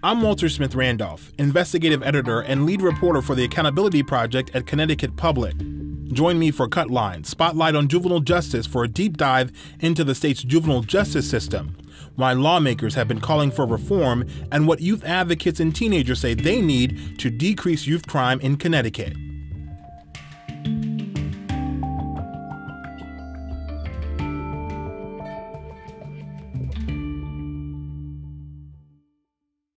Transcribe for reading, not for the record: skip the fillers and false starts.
I'm Walter Smith Randolph, investigative editor and lead reporter for the Accountability Project at Connecticut Public. Join me for CUTLINE, Spotlight on Juvenile Justice, for a deep dive into the state's juvenile justice system, why lawmakers have been calling for reform, and what youth advocates and teenagers say they need to decrease youth crime in Connecticut.